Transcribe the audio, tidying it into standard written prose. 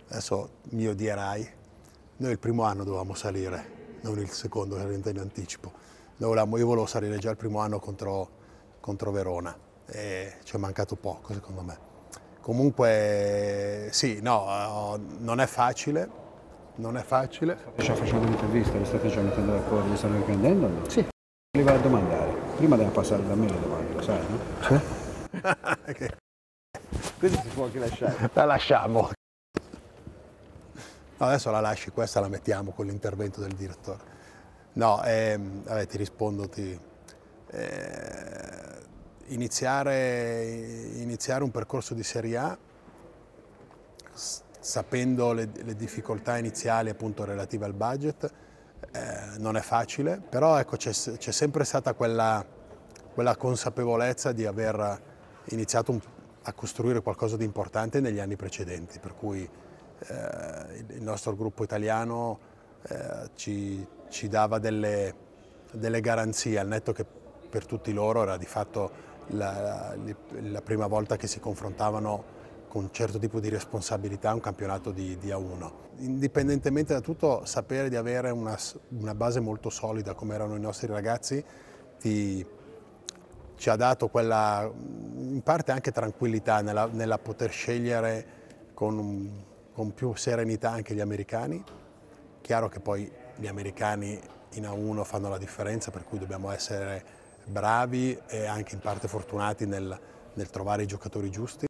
Adesso mi odierai, noi il primo anno dovevamo salire, non il secondo che era in anticipo. Io volevo salire già il primo anno contro Verona e ci è mancato poco secondo me. Comunque sì, no, non è facile, non è facile. Sta facendo un'intervista, vi state già mettendo d'accordo, vi state riprendendo? No? Sì. Li va a domandare, prima deve passare da me le domande, lo sai, no? Sì. Quindi si può anche lasciare. La lasciamo. No, adesso la lasci, questa la mettiamo con l'intervento del direttore. No, vabbè, ti rispondo. Iniziare un percorso di Serie A sapendo le difficoltà iniziali appunto relative al budget non è facile, però ecco, c'è sempre stata quella consapevolezza di aver iniziato a costruire qualcosa di importante negli anni precedenti, per cui il nostro gruppo italiano ci dava delle garanzie, al netto che per tutti loro era di fatto la prima volta che si confrontavano con un certo tipo di responsabilità un campionato di A1. Indipendentemente da tutto, sapere di avere una base molto solida come erano i nostri ragazzi ci ha dato quella, in parte anche tranquillità nella poter scegliere con più serenità anche gli americani. Chiaro che poi gli americani in A1 fanno la differenza, per cui dobbiamo essere bravi e anche in parte fortunati nel trovare i giocatori giusti.